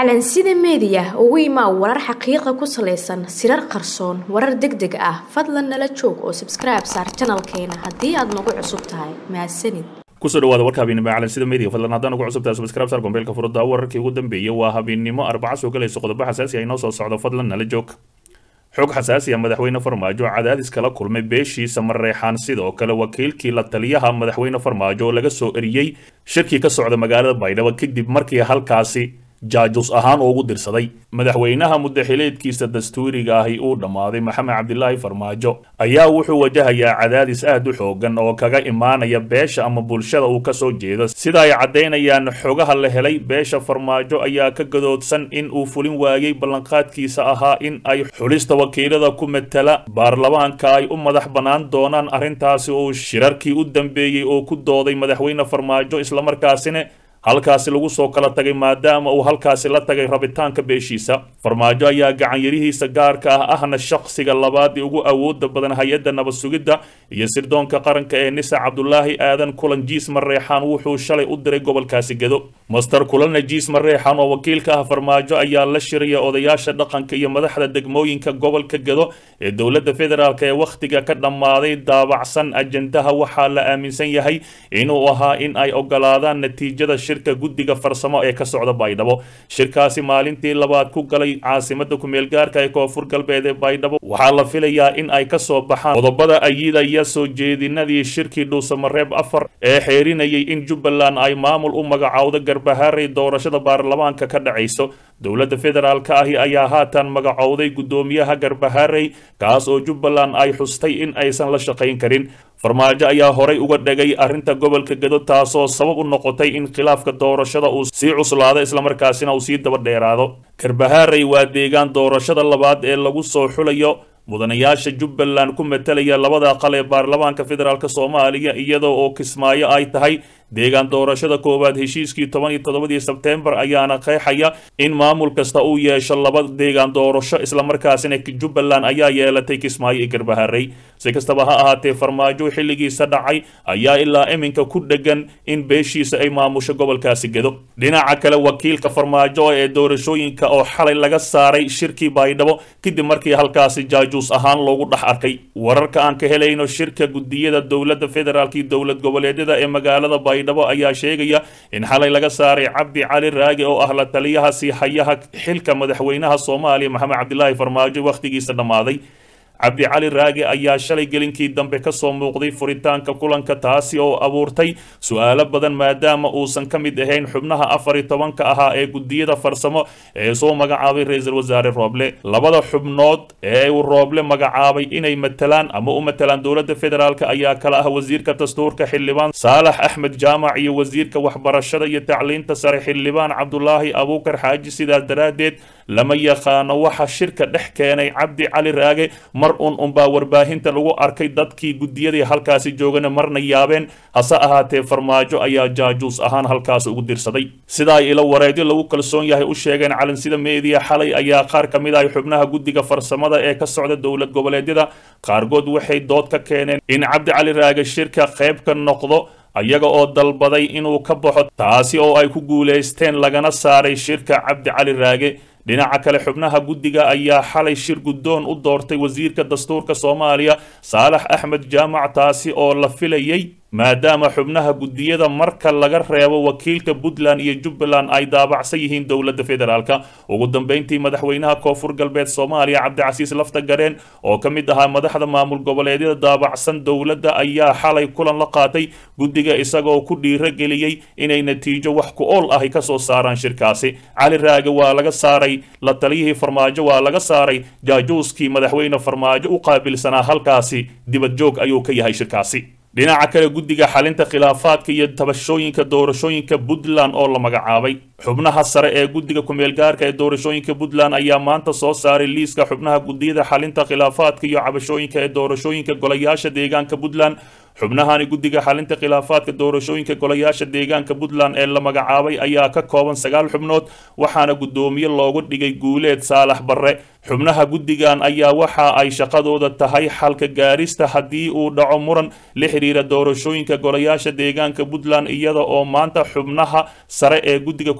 calansida media ugu imaa warar xaqiiqo ku saleysan sirar qarsoon warar degdeg ah fadlan nala joog oo subscribe saar channelkeena hadii aad nagu cusub tahay mahadsanid kusoo dhawaada warka habeenimo calansida media fadlan haddaan ugu cusub tahay subscribe saar gombeelka furada wararkii ugu dambeeyay waa habeenimo Arbaco soo galayso qodobo xasaasi ah inoo soo socdo fadlan nala joog xog xasaasi ah madaxweyne Farmaajo cadaadis kala kulmay beeshiisa Mareexaan sidoo kale wakiilkii la taliyaha madaxweyne Farmaajo laga soo eriyay shirkii ka socda magaalada Baydhabo kadib markii halkaasi jaajus ahaan ugu dirsaday madaxweynaha muddaxileedkiisa dastuuriga ahi uu dhamaaday Maxamed Cabdilaahi Farmaajo ayaa wuxuu wajahayaa cadaadis aad u xoogan oo kaga imaanaya beesha ama bulshada uu ka soo jeedo sida ay cadeynayaan xogaha la helay beesha Farmaajo ayaa ka gadoodsan in uu fulin waayay ballanqaadkiisa ahaa in ay xulista wakiilada ku metela baarlamaanka ay u madax banaan doonaan arrintaasi oo shirarkii u dambeeyay oo ku dooday madaxweyne Farmaajo isla markaasina halkaasi lagu soo kala tagay maadaama uu halkaasi la tagay rabitaanka beeshiisa Farmaajo ayaa gacan yarihiisa gaarka ah ahna shakhsiga labaad ee ugu awoodda badan hay'adda nabad sugidda iyo sirdoonka qaranka ee Nisa Cabdullaahi Aadan Kulanjiis Mareexaan wuxuu shalay u diray gobolkaasi Gedo Master Kulanjiis Mareexaan oo wakiilka ah Farmaajo ayaa la shiriyay odayaasha dhaqanka iyo madaxda degmooyinka gobolka Gedo ee dowladda federaalka ee waqtiga ka dhamaaday daabacsan ajandaha waxaa la aaminsan yahay inuu ahaa in ay ogolaadaan natiijada guddiga farsamo ee ka socda Baydhabo shirkaasi maalintii labaad ku galay caasimada ku meel gaarka ee Koonfur Galbeed ee Baydhabo waxaa la filayaa in ay ka soo baxaan qodobada ayidaya soo jeedinadii shirkii Dhuusamareeb 4 ee xeerinayay in Jubbaland ay maamul u magacaawdo Garbaharey doorashada baarlamaanka ka dhacayso dowladda federaalka ahi ayaa haatan magacaawday gudoomiyaha Garbaharey kaas oo Jubbaland ay xustay in aysan la shaqayn karin Farmaajo ayaa horay uga dhagay arrinta gobolka Gedo taasoo sabab u noqotay in khilaafka doorashada uu sii cuslaado isla markaasina uu sii daba dheeraado Garbaharey waa deegaan doorashada labaad ee lagu soo xulayo mudanayaasha Jubbaland ku metelaya labada aqal ee baarlamaanka federaalka Soomaaliya iyadoo oo Kismaayo ay tahay deegaan doorashada koowaad heshiiskii 17 Sebtembar ayaana qeexaya in maamul kasta uu yeesho laba deegaan doorasho isla markaasina Jubbaland ayaa yeelatay Kismaayo iyo Garbaharey si kastaba ha ahaatee Farmaajo xilligiisa dhacay ayaa ilaa iminka ku dhagan in beeshiisa ay maamusho gobolkaasi Gedo dhinaca kale wakiilka Farmaajo ee doorashooyinka oo xalay laga saaray shirkii Baydhabo kadib markii halkaasi jaajus ahaan loogu dhax arkay wararka aan ka helayno shirka gudiyada dowladda federaalka iyo dowlad goboleedyada ee magaalada Baydhabo ayaa sheegaya in xalay laga saaray Cabdi Cali Raage oo ah la taliyaha siyahayaha xilka madaxweynaha Soomaaliya Maxamed Cabdilaahi Farmaajo waqtigiisa dhamaaday Cabdi Cali Raage ayaa shalay gelinkii dambe ka soo muuqday furitaanka kulanka taasi oo abuurtay su'aalo badan maadaama uusan ka mid ahayn xubnaha 14 ahaa ee gudiyada farsamo ee soo magacaabay ra'iisul wasaare Roble labada xubnood ee uu Roble magacaabay inay matalaan ama u matalaan dowladda federaalka ayaa kala ah wasiirka dastuurka xildhibaan Saalax Axmed Jaamac iyo wasiirka waxbarashada iyo tacliinta sare xildhibaan Cabdullaahi Abuukar Xaaji sidaas daraadeed lama yaqaan waxa shirka dhex keenay Cabdi Cali Raage mar baa warbaahinta lagu arkay dadkii gudiyada halkaasi joogana marna yaabeen hase ahaatee Farmaajo ayaa jaajus ahaan halkaas ugu dirsaday sida ay ila wareedyo lagu kalsoon yahay u sheegeen calansida media xalay ayaa qaar kamid ah xubnaha guddiga farsamada ee ka socda dowlad goboleedyada qaarkood waxay dood ka keeneen in Cabdi Cali Raage shirka qayb ka noqdo ayaga oo dalbaday inuu ka baxo taasi oo ay ku guuleysteen lagana saaray shirka Cabdi Cali Raage dhinaca kale xubnaha guddiga ayaa xalay shir gudoon u doortay wasiirka dastuurka Soomaaliya Saalax Axmed Jaamac taasi oo la filayay maadaama xubnaha gudiyada marka laga reebo wakiilka Puntland iyo Jubbaland ay daabacsan yihiin dowladda federaalka ugu dambeyntii madaxweynaha Koonfur Galbeed Soomaaliya Cabdicasiis Laftagareen oo ka mid ahaa madaxda maamul goboleedyada daabacsan dowladda ayaa xalay kulan la qaatay guddiga isagoo ku dhiirageliyay inay natiijo wax ku ool ah ka soo saaraan shirkaasi Cali Raage waa laga saaray la taliyihii Farmaajo waa laga saaray jaajuuskii madaxweyne Farmaajo u qaabilsanaa halkaasi dibad joog ayuu ka yahay shirkaasi dhinaca kale guddiga xalinta khilaafaadka iyo tabashooyinka doorashooyinka Puntland oo la magacaabay xubnaha sare ee guddiga ku meel gaarka ee doorashooyinka Puntland ayaa maanta soo saaray liiska xubnaha gudiyada xalinta khilaafaadka iyo cabashooyinka ee doorashooyinka golayaasha deegaanka Puntland xubnahani guddiga xalinta khilaafaadka doorashooyinka golayaasha deegaanka Puntland ee la magacaabay ayaa ka kooban 9 xubnood waxaana gudoomiye loogu dhigay Guuleed Saalax Barre xubnaha guddigan ayaa waxa ay shaqadooda tahay xalka gaarista hadii uu dhaco muran la xiriira doorashooyinka golayaasha deegaanka Puntland iyada oo maanta xubnaha sare ee guddiga ku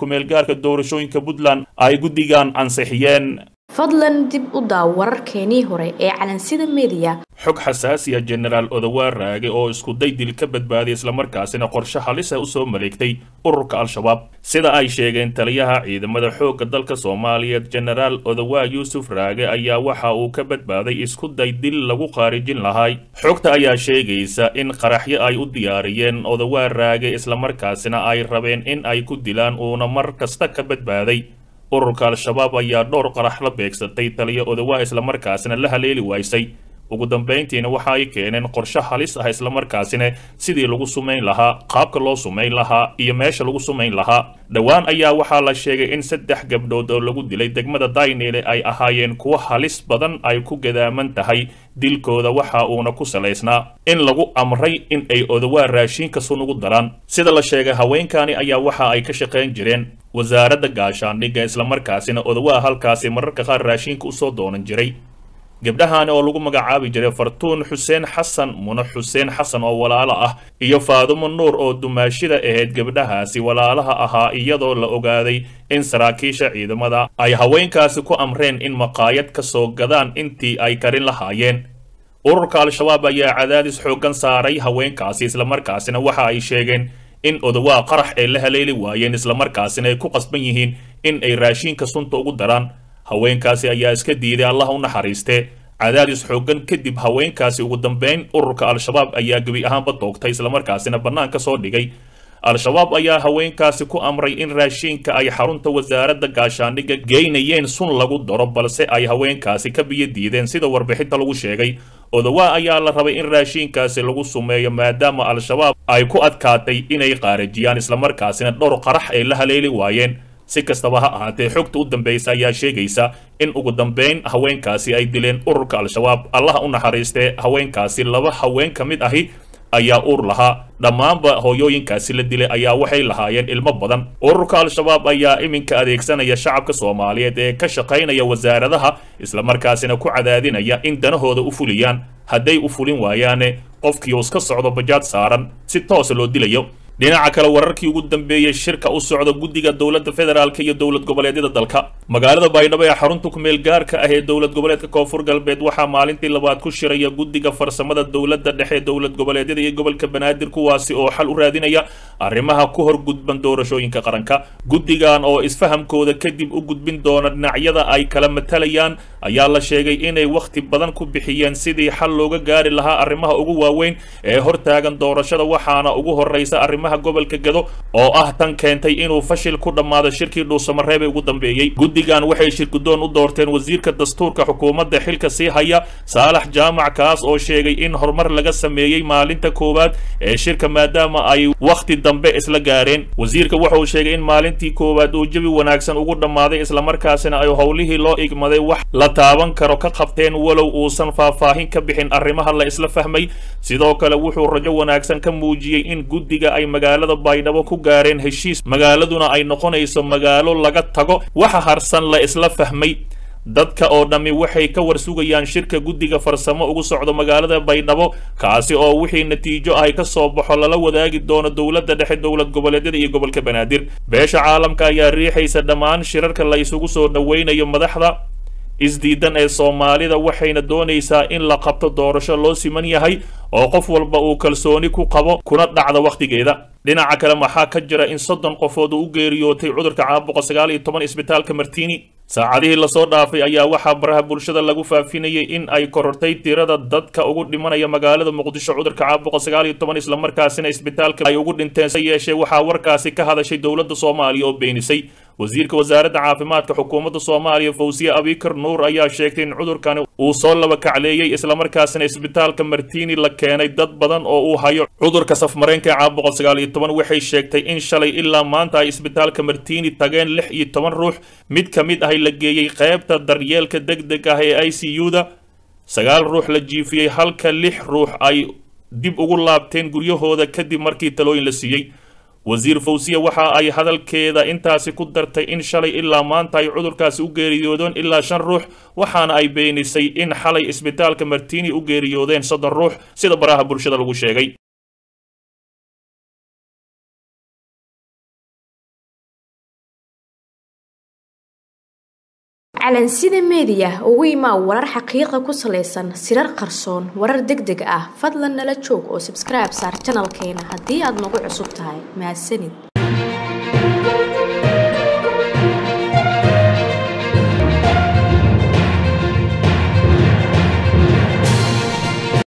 kumeel gaarka doorashooyinka Puntland ay guddigan ansixiyeen. fadlan dib u daaw wararkeenii hore ee calansida media. xog xasaasi ah General Odawa Raage oo isku day dil ka badbaadiyay isla markaasina qorshe halis ah u soo maleegtay ururka Al-Shabaab sida ay sheegeen taliyaha ciidamada xoogga dalka Soomaaliyeed General Odawa Yusuf Raage ayaa waxa uu ka badbaaday isku day dil lagu qaarijin lahaa xogta ayaa sheegaysa in qaraxyo ay u diyaariyeen Odawa Raage isla markaasina ay rabeen in ay ku dilaan uuna mar kasta ka badbaaday ururka Al-Shabaab ayaa dhowr qarax la beegsatay taliya Odawa isla markaasina la haleeli waysay ugu dambeyntiina waxa ay keeneen qorshe halis ah isla markaasina sidii lagu sumeyn lahaa qaabka loo sumeyn lahaa iyo meesha lagu sumeyn lahaa dhawaan ayaa waxaa la sheegay in 3 gabdhood oo lagu dilay degmada Daynile ay ahaayeen kuwa halis badan ay ku gadaaman tahay dilkooda waxa uuna ku saleysnaa in lagu amray in ay Odawa raashinka sun ugu daraan sida la sheegay haweenkani ayaa waxa ay ka shaqeyn jireen wasaaradda gaashaandhigga isla markaasina Odawa halkaasi mararka qaar raashinka u soo doonan jiray gabdhahan oo lagu magacaabi jiray Fartuun Xuseen Xasan Muna Xuseen Xasan oo walaalo ah iyo Faadumo Nuur oo dumaashida ahayd gabdhahaasi walaalaha ahaa iyadoo la ogaaday in saraakiisha ciidamada ay haweenkaasi ku amreen in maqaayad ka soo gadaan intii ay karin lahaayeen ururka Al-Shabaab ayaa cadaadis xoogan saaray haweenkaasi isla markaasina waxa ay sheegeen in Odawa qarax ay la haleeli waayeen isla markaasina ay ku qasban yihiin in ay raashinka sunta ugu daraan haweenkaasi ayaa iska diiday Allah u naxariiste cadaadis xoogan kadib haweenkaasi ugu dambeyn ururka Al-Shabaab ayaa gabi ahaanba toogtay isla markaasina banaanka soo dhigay Al-Shabaab ayaa haweenkaasi ku amray in raashinka ay xarunta wasaaradda gaashaandhigga geynayeen sun lagu daro balse ay haweenkaasi ka biyo diideen sida warbixinta lagu sheegay Odawa ayaa la rabay in raashinkaasi lagu sumeeyo maadaama Al-Shabaab ay ku adkaatay inay qaarajiyaan isla markaasina dhowr qarax ay la haleeli waayeen si kastaba ha ahaatee xogta u dambaysa ayaa sheegaysa in ugu dambeyn haweenkaasi ay dileen ururka Al-Shabaab Allah u naxariiste haweenkaasi laba haween ka mid ahi ayaa uur lahaa dhammaanba hooyooyinkaasi la dilay ayaa waxay lahaayeen ilmo badan ururka Al-Shabaab ayaa iminka adeegsanaya shacabka Soomaaliyeed ee ka shaqeynaya wasaaradaha isla markaasina ku cadaadinaya in danahooda u fuliyaan hadday u fulin waayaane qofkii uu iska socdo bajaad saaran si toos loo dilayo dhinaca kale wararkii ugu dambeeyay shirka u socda guddiga dawladda federaalka iyo dawlad goboleedyada dalka magaalada Baydhabo ee xarunta ku meel gaarka ah ee dawlad goboleedka Koonfur Galbeed waxa maalintii labaad ku shiraya guddiga farsamada dawladda dhexe dawlad goboleedyada iyo gobolka Banaadir kuwaasi oo xal u raadinaya arrimaha ku hor gudban doorashooyinka qaranka guddigan oo isfahamkooda kadib u gudbin doona dhinacyada ay kala matalayaan ayaa la sheegay inay waqti badan ku bixiyeen sidii xal looga gaari lahaa arrimaha ugu waaweyn ee hortaagan doorashada waxaana ugu horeysa arrimaha gobolka Gado oo ah tan keentay inuu fashil ku dhamaado shirkii Dhuusamareeb ee ugu dambeeyay guddigan waxay shirkudoon u doorteen wasiirka dastuurka xukuumadda xilka sii haya Saalax Jaamac kaas oo sheegay in horumar laga sameeyay maalinta koowaad ee shirka maadaama ay waqti dambe isla gaareen wasiirka wuxuu sheegay in maalintii koowaad uu jawi wanaagsan ugu dhamaaday isla markaasina ay howlihii loo igmaday wax la taaban karo ka qabteen walow uusan faahfaahin ka bixin arrimaha la isla fahmay sidoo kale wuxuu rajo wanaagsan ka muujiyay in guddiga ay magaalada Baydhabo ku gaareen heshiis magaaladuna ay noqonayso magaalo laga tago waxa harsan la isla fahmay dadka oo dhami waxay ka warsugayaan shirka guddiga farsamo ugu socdo magaalada Baydhabo kaasi oo wixii natiijo ay ka soo baxo lala wadaagi doono dawladda dhexe dawlad goboleedyada iyo gobolka Banaadir beesha caalamka ayaa riixaysa dhammaan shirarka la isugu soo dhaweynayo madaxda isdiidan ee Soomaalida waxayna doonaysaa in la qabto doorasho loo siman yahay oo qof walba uu kalsooni ku qabo kuna dhacdo waqtigeeda dhinaca kale maxaa ka jira in 30 qofood u geeriyootay cudurka caabuqa 19 isbitaalka Martini saacadihii la soo dhaafay ayaa waxa baraha bulshada lagu faafinayay in ay korortay tirada dadka ugu dhimanaya magaalada Muqdisho cudurka caabuqa 19 isla markaasina isbitaalka ay ugu dhinteen yeeshay waxa warkaasi ka hadashay dawladda Soomaaliya oo beenisay wasiirka wasaaradda caafimaadka xukuumadda Soomaaliya Fawziya Abikar Nuur ayaa sheegtay in cudurkan uu soo laba kacleeyay isla markaasina isbitaalka Martini la keenay dad badan oo uu hayo cudurka safmareenka caabuqa 19 waxay sheegtay in shalay ilaa maanta ay isbitaalka Martini tageen 16 ruux mid ka mid ah la geeyay qaybta daryeelka degdega ah ee ICU-da 9 ruux la jiifiyay halka 6 ruux ay dib ugu laabteen guryahooda kadib markii talooyin la siiyay wasiir Fawziya waxa ay hadalkeeda intaasi ku dartay in shalay ilaa maanta ay cudurkaasi u geeriyoodeen ilaa 5 ruux waxaana ay beenisay in xalay isbitaalka Martini u geeriyoodeen 3 ruux sida baraha bulshada lagu sheegay calansida media ugu imaa warar xaqiiqa ku saleysan sirar qarsoon warar degdeg ah fadlan nala joog oo subscribe saar channelkeena haddii aad nagu cusub tahay mahadsanid